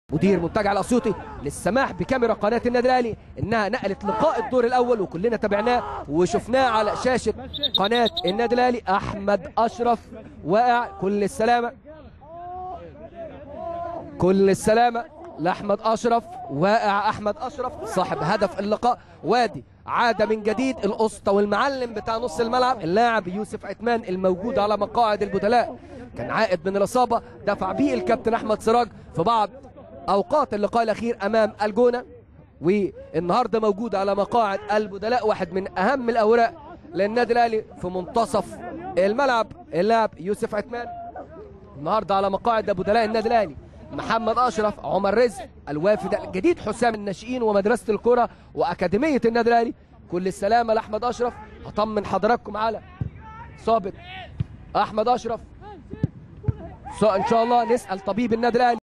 مدير منتجع الاسيوطي للسماح بكاميرا قناه النادي الاهلي انها نقلت لقاء الدور الاول وكلنا تابعناه وشفناه على شاشه قناه النادي الاهلي. احمد اشرف واقع، كل السلامه كل السلامه لاحمد اشرف. واقع احمد اشرف صاحب هدف اللقاء. وادي عاد من جديد الاسطى والمعلم بتاع نص الملعب اللاعب يوسف عثمان الموجود على مقاعد البدلاء، كان عائد من الاصابه دفع به الكابتن احمد سراج في بعض اوقات اللقاء الاخير امام الجونه، والنهارده موجود على مقاعد البدلاء واحد من اهم الاوراق للنادي الاهلي في منتصف الملعب اللاعب يوسف عثمان. النهارده على مقاعد بدلاء النادي الاهلي محمد اشرف، عمر رزق، الوافد الجديد حسام الناشئين ومدرسه الكره واكاديميه النادي الاهلي. كل السلامه لاحمد اشرف. هطمن حضراتكم على اصابه احمد اشرف ان شاء الله. نسال طبيب النادي الاهلي